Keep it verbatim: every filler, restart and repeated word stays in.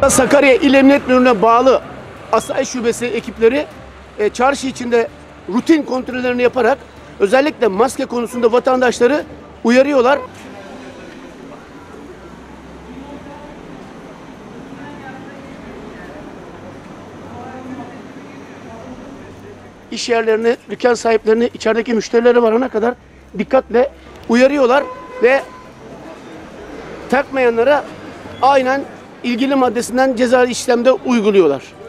Sakarya İl Emniyet Müdürlüğü'ne bağlı Asayiş Şubesi ekipleri e, çarşı içinde rutin kontrollerini yaparak özellikle maske konusunda vatandaşları uyarıyorlar. İş yerlerini, dükkan sahiplerini, içerideki müşterileri varana kadar dikkatle uyarıyorlar ve takmayanlara aynen ilgili maddesinden ceza işlemde uyguluyorlar.